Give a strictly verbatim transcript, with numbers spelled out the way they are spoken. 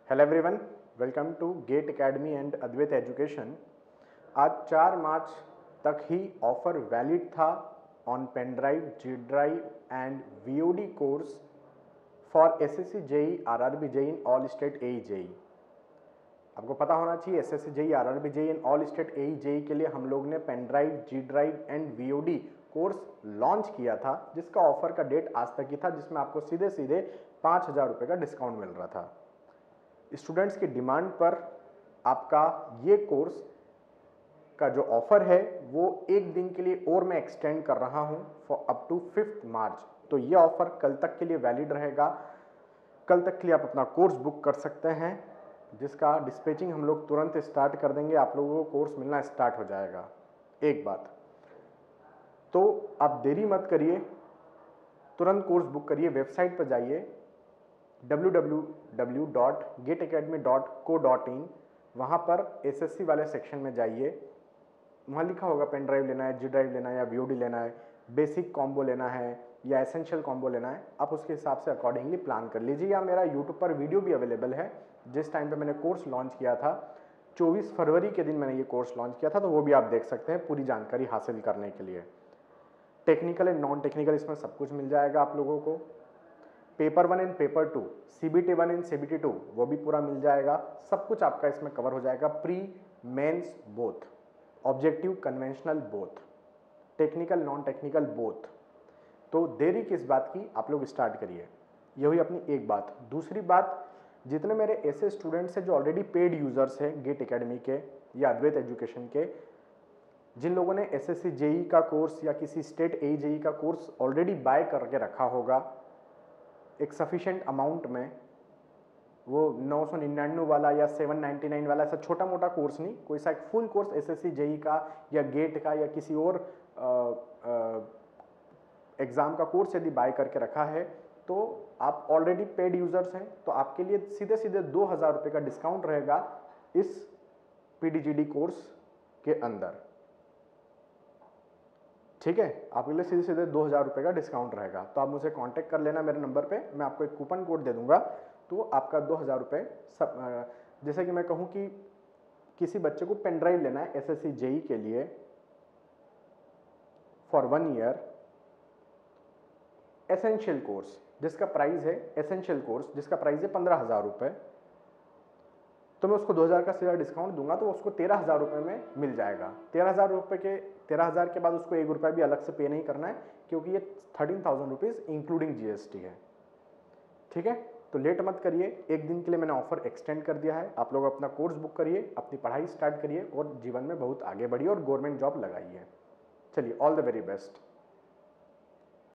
Hello everyone, welcome to GATE Academy and Advait Education. आज चार March तक ही ऑफर वैलिड था on pen drive, G drive and VOD course for SSC JE, RRB JE in all state AE JE. आपको पता होना चाहिए SSC JE, RRB JE in all state AE JE के लिए हम लोग ने pen drive, G drive and VOD course launch किया था, जिसका ऑफर का डेट आज तक ही था, जिसमें आपको सीधे सीधे पाँच हज़ार रुपये का डिस्काउंट मिल रहा था। स्टूडेंट्स की डिमांड पर आपका ये कोर्स का जो ऑफर है वो एक दिन के लिए और मैं एक्सटेंड कर रहा हूं for up to fifth March. तो ये ऑफर कल तक के लिए वैलिड रहेगा। कल तक के लिए आप अपना कोर्स बुक कर सकते हैं, जिसका डिस्पैचिंग हम लोग तुरंत स्टार्ट कर देंगे। आप लोगों को कोर्स मिलना स्टार्ट हो जाएगा। एक बात तो आप देरी मत करिए, तुरंत कोर्स बुक करिए। वेबसाइट पर जाइए W W W dot GATE Academy dot co dot in. वहाँ पर एसएससी वाले सेक्शन में जाइए, वहाँ लिखा होगा पेन ड्राइव लेना है, जी ड्राइव लेना है या वीओडी लेना है, बेसिक कॉम्बो लेना है या एसेंशियल कॉम्बो लेना है। आप उसके हिसाब से अकॉर्डिंगली प्लान कर लीजिए। या मेरा यूट्यूब पर वीडियो भी अवेलेबल है, जिस टाइम पे मैंने कोर्स लॉन्च किया था, चौबीस फरवरी के दिन मैंने ये कोर्स लॉन्च किया था, तो वो भी आप देख सकते हैं पूरी जानकारी हासिल करने के लिए। टेक्निकल एंड नॉन टेक्निकल इसमें सब कुछ मिल जाएगा आप लोगों को। Paper one and paper two, CBT one and CBT two, वो भी पूरा मिल जाएगा। सब कुछ आपका इसमें कवर हो जाएगा। Pre mains both, objective conventional both, technical non technical both. तो देरी किस बात की, आप लोग स्टार्ट करिए। ये हुई अपनी एक बात। दूसरी बात, जितने मेरे ऐसे स्टूडेंट्स हैं जो ऑलरेडी पेड यूजर्स हैं गेट एकेडमी के या अद्वैत एजुकेशन के, जिन लोगों ने एसएससी जेई का कोर्स या किसी स्टेट एई जेई का कोर्स ऑलरेडी बाय करके रखा होगा एक सफिशेंट अमाउंट में, वो नौ सौ निन्यानवे वाला या सेवन नाइन्टी नाइन वाला, ऐसा छोटा मोटा कोर्स नहीं, कोई सा एक फुल कोर्स एसएससी जेई का या गेट का या किसी और एग्ज़ाम का कोर्स यदि बाय करके रखा है, तो आप ऑलरेडी पेड यूजर्स हैं, तो आपके लिए सीधे सीधे दो हज़ार रुपये का डिस्काउंट रहेगा इस पीडीजीडी कोर्स के अंदर। ठीक है, आपके लिए सीधे सीधे दो हज़ार रुपये का डिस्काउंट रहेगा। तो आप मुझे कांटेक्ट कर लेना मेरे नंबर पे, मैं आपको एक कूपन कोड दे दूंगा, तो आपका दो हज़ार रुपये सब। जैसे कि मैं कहूँ कि किसी बच्चे को पेन ड्राइव लेना है एसएससी जेई के लिए for one year, essential course जिसका प्राइस है एसेंशियल कोर्स जिसका प्राइस है पंद्रह हज़ार रुपये, तो मैं उसको दो हज़ार का सीधा डिस्काउंट दूंगा, तो उसको तेरह हज़ार रुपये में मिल जाएगा। तेरह हज़ार रुपये के तेरह हज़ार के बाद उसको एक रुपया भी अलग से पे नहीं करना है, क्योंकि ये thirteen thousand rupees including GST है। ठीक है, तो लेट मत करिए, एक दिन के लिए मैंने ऑफर एक्सटेंड कर दिया है। आप लोग अपना कोर्स बुक करिए, अपनी पढ़ाई स्टार्ट करिए और जीवन में बहुत आगे बढ़िए और गवर्नमेंट जॉब लगाइए। चलिए, ऑल द वेरी बेस्ट।